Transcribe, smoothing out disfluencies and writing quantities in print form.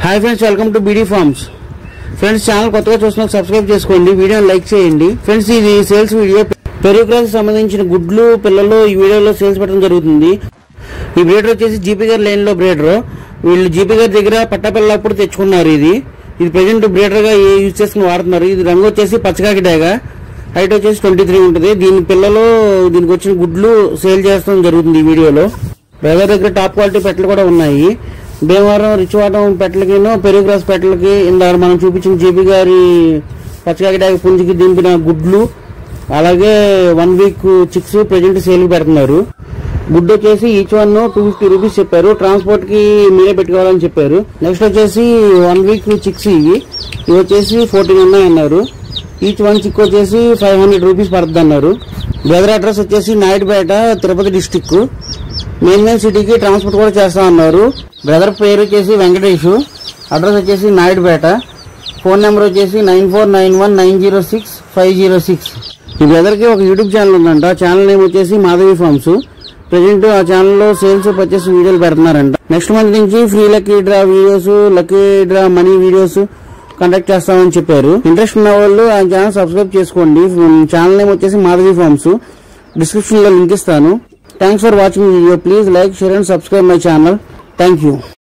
Hi friends, welcome to BD farms. Friends, channel కొత్తగా చూస్తున్నా subscribe చేసుకోండి, వీడియోని లైక్ చేయండి. ఫ్రెండ్స్, ఇది సేల్స్ వీడియో. పెరుగు క్రాస్ సంబంధించిన గుడ్లు పిల్లలు ఈ వీడియోలో సేల్స్ పెట్టడం జరుగుతుంది. ఈ బ్రీడర్ వచ్చేసి జీపీ గారి లైన్ లో బ్రీడర్. వీళ్ళు జీపీ గారి దగ్గర పట్టపిల్లప్పుడు తెచ్చుకున్నారు. ఇది ప్రెజెంట్ బ్రీడర్ గా యూజ్ చేసుకుని వాడుతున్నారు. ఇది రంగు వచ్చేసి పచ్చకాకి డాగ, హైట్ వచ్చేసి 23 ఉంటుంది. దీని పిల్లలు దీనికి వచ్చిన గుడ్లు సేల్ చేస్తడం జరుగుతుంది ఈ వీడియోలో. బ్రదర్ దగ్గర టాప్ క్వాలిటీ పెట్టలు కూడా ఉన్నాయి. భీమవరం రిచ్వాటం పెట్టలకి పెరుగు క్రాస్ పెట్టలకి ఇందాక మనం చూపించిన జీపీ గారి పచ్చకాకి డాగ పుంజికి దింపిన గుడ్లు, అలాగే 1 వీక్ చిక్స్ ప్రెజెంట్ సేల్ పెడుతున్నారు. గుడ్ వచ్చేసి ఈచ్ వన్ 250 రూపీస్ చెప్పారు. ట్రాన్స్పోర్ట్ కి మీరే పెట్టుకోవాలని చెప్పారు. నెక్స్ట్ వచ్చేసి 1 వీక్ చిక్స్ ఇవి వచ్చేసి 14 ఉన్నాయన్నారు. ఈచ్ వన్ చిక్ వచ్చేసి 500 రూపీస్ పడుతుంది అన్నారు. బ్రదర్ అడ్రస్ వచ్చేసి నాయుడుపేట, తిరుపతి డిస్టిక్. మెయిన్ సిటీకి ట్రాన్స్పోర్ట్ కూడా చేస్తా అన్నారు. బ్రదర్ పేరు వచ్చేసి వెంకటేష్, అడ్రస్ వచ్చేసి నాయుడుపేట. ఫోన్ నెంబర్ వచ్చేసి 9491906506. ఈ బ్రదర్ కి ఒక యూట్యూబ్ ఛానల్ ఉందంట. ఛానల్ నేమ్ వచ్చేసి మాధవి ఫార్మ్స్. ప్రెజెంట్ ఆ ఛానల్లో సేల్స్ పర్చేస్ వీడియోలు పెడుతున్నారంట. నెక్స్ట్ మంత్ నుంచి free lucky draw videos, lucky draw money videos conduct చేస్తామని చెప్పారు. ఇంట్రెస్ట్ ఉన్న వాళ్ళు ఆ ఛానల్ సబ్స్క్రైబ్ చేసుకోండి. ఛానల్ నేమ్ వచ్చేసి మాధవి ఫార్మ్స్. డిస్క్రిప్షన్ లో లింక్ ఇస్తాను. Thanks for watching video. Please like, share and subscribe my channel. Thank you.